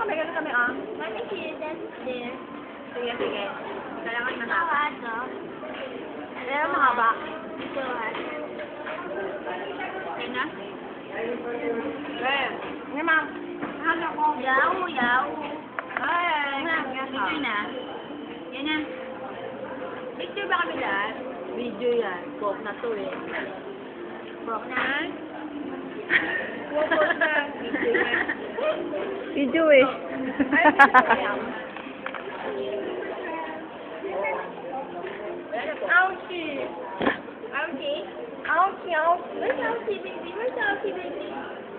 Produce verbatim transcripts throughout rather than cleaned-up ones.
may ganun kami, ah. Mami, here, that's there. Sige, sige. Kailangan mahaba. Avocado. Kailangan mahaba. Ito, ah. Okay na? Okay. Hindi, ma'am. Halo ko. Yaw, yaw. Ay, Nga, ganyan ka. picture na. Yan na. Picture ba kami lahat? Video yan. Coke na to eh. Bok na. Coke na. Video yan. Video eh. Ay, video yan. Ouchie! Ouchie? Ouchie, ouchie. Where's ouchie, baby? Where's ouchie, baby?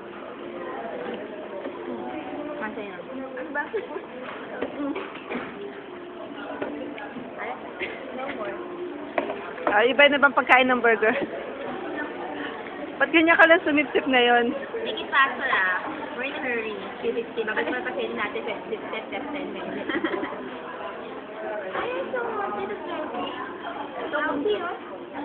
Masaya na. Ano ba? Ay, no more. Ah, iba na bang pagkain ng burger? Ba't ganyan ka lang sumipsip ngayon? Make it faster, ah. We're in a hurry. fifty. Bakit mapasin natin fifty, step, step, ten minutes. Ay, so much. Ito slurpee. Ouchie, oh.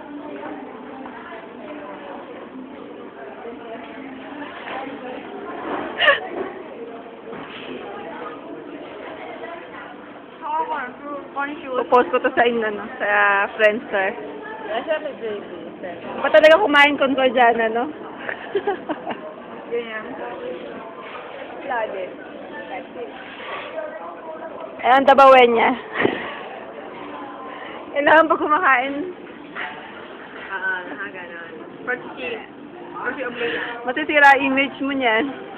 Popost ko to sa inyo, no? Sa Friendster. Nasa may baby. Ba talaga kumain Concordiana, no? Ganyan. Lagi. Ayan, tabawen niya. Kailangan pa kumakain. Ah, nakaganon. First si, first si Umbrella. Masisira image mo niyan.